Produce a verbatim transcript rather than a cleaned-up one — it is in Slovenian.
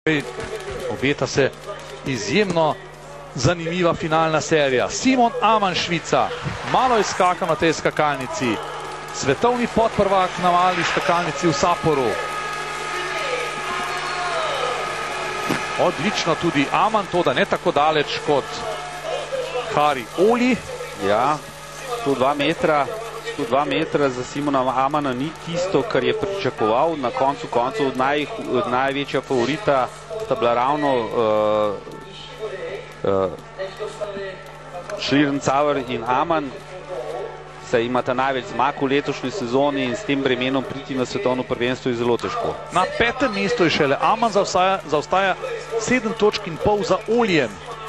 Obeta se izjemno zanimiva finalna serija. Simon Aman, Švica, malo je skakal na tej skakalnici. Svetovni podprvak na mali skakalnici v Saporu. Odlično tudi Aman, to da ne tako daleč kot Hari Oli. Ja, sto dva metra, sto dva metra za Simona Amana ni tisto, kar je pričakoval. Na koncu koncev naj, največja favorita sta bila ravno uh, uh, Schlierenzauer in Aman. Saj imata največ zmag v letošnji sezoni in s tem bremenom priti na svetovno prvenstvo je zelo težko. Na petem mestu je šele Aman, zaostaja, zaostaja sedem točk in pol za Olijem.